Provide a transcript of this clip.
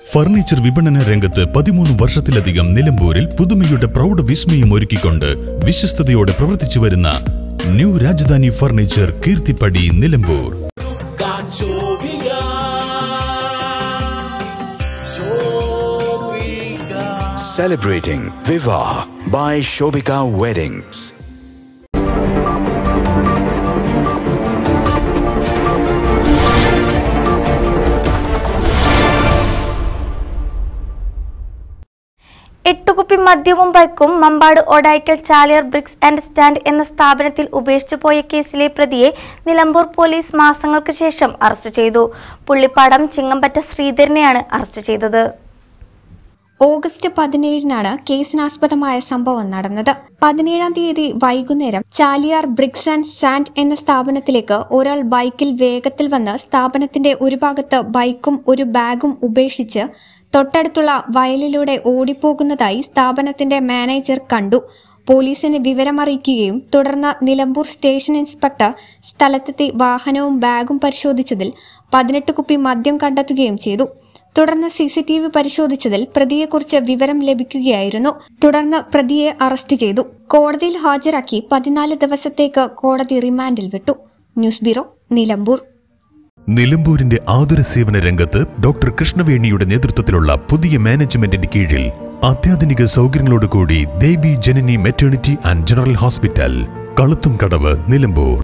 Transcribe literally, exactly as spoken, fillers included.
Furniture വിപണന രംഗത്ത് പതിമൂന്ന് വർഷത്തിലധികം നിലമ്പൂരിൽ പുതുമയുടെ പ്രൗഢ വിസ്മയം ഒരുക്കിക്കൊണ്ട് വിശ്വസ്തയോടെ പ്രവർത്തിച്ചു വരുന്ന new Rajadhani furniture Keerthippadi Nilambur. Celebrating Viva by Shobika Weddings. എട്ടുകുപ്പി മദ്യവും ബൈക്കും Mambad Odayikkal Chaliyar bricks and stand എന്ന സ്ഥാപനത്തിൽ ഉപേക്ഷിച്ചുപോയ കേസിലെ പ്രതിയെ നിലമ്പൂർ പോലീസ് മാസങ്ങൾക്ക് ശേഷം അറസ്റ്റ് ചെയ്തു. പുള്ളിപ്പാടം ചിങ്ങമ്പറ്റ ശ്രീധരനെയാണ് അറസ്റ്റ് ചെയ്തത്. ഓഗസ്റ്റ് പതിനേഴിനാണ് കേസിനാസ്പദമായ സംഭവം നടന്നത്. പതിനേഴാം തീയതി വൈകുന്നേരം ചാലിയാർ ബ്രിക്സ് ആൻഡ് സാൻഡ് എന്ന സ്ഥാപനത്തിലേക്ക് ഒരാൾ ബൈക്കിൽ വേഗത്തിൽ വന്ന് സ്ഥാപനത്തിന്റെ ഒരു ഭാഗത്ത് ബൈക്കും ഒരു ബാഗും ഉപേക്ഷിച്ച് തൊട്ടടുത്തുള്ള വയലിലൂടെ ഓടിപ്പോകുന്നതായി സ്ഥാപനത്തിന്റെ മാനേജർ കണ്ടു. പോലീസിന് വിവരമറിയിക്കുകയും തുടർന്ന് നിലമ്പൂർ സ്റ്റേഷൻ ഇൻസ്പെക്ടർ സ്ഥലത്തെത്തി വാഹനവും ബാഗും പരിശോധിച്ചതിൽ പതിനെട്ട് കുപ്പി മദ്യം കണ്ടെത്തുകയും ചെയ്തു. തുടർന്ന് സി സി ടി വി പരിശോധിച്ചതിൽ പ്രതിയെക്കുറിച്ച് വിവരം ലഭിക്കുകയായിരുന്നു. തുടർന്ന് പ്രതിയെ അറസ്റ്റ് ചെയ്തു. കോടതിയിൽ ഹാജരാക്കി പതിനാല് ദിവസത്തേക്ക് കോടതി റിമാൻഡിൽ വിട്ടു. News bureau, Nilambur. നിലമ്പൂരിന്റെ ആതുര സേവന രംഗത്ത് ഡോക്ടർ കൃഷ്ണവേണിയുടെ നേതൃത്വത്തിലുള്ള പുതിയ മാനേജ്മെന്റിന്റെ കീഴിൽ അത്യാധുനിക സൗകര്യങ്ങളോടുകൂടി Devi Janani maternity and general hospital, Kaluthumkadavu, Nilambur.